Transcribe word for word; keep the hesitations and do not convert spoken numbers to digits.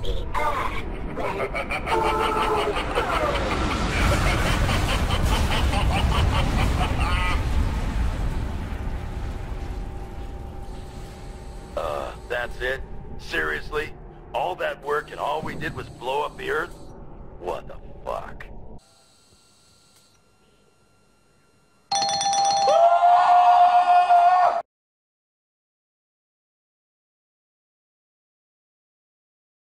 Uh, that's it? Seriously? All that work and all we did was blow up the Earth? What the fuck?